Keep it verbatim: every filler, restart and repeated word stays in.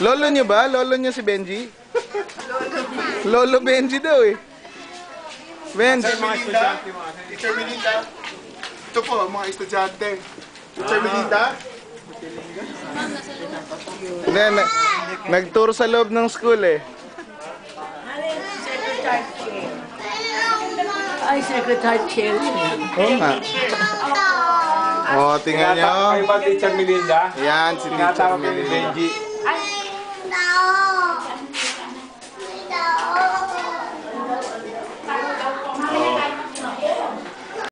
Lolo niyo ba? Lolo niyo si Benji? Lolo Benji daw eh. Benji. Teacher Melinda. Teacher Melinda. Ito po, mga estudyante. Teacher Melinda. Hindi, na, nag-tour sa loob ng school eh. Ay, Secretary Chair. Oo nga. Oo, tingnan nyo. Tinatawag kayo ba Teacher Melinda? Yan, si Teacher Tinatawag kayo ni Melinda. Benji.